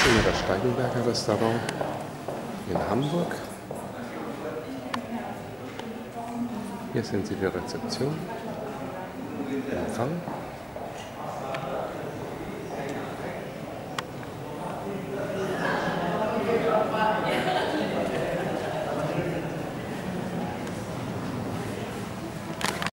Immer das Steigenberger Restaurant in Hamburg. Hier sind Sie die Rezeption, Empfang.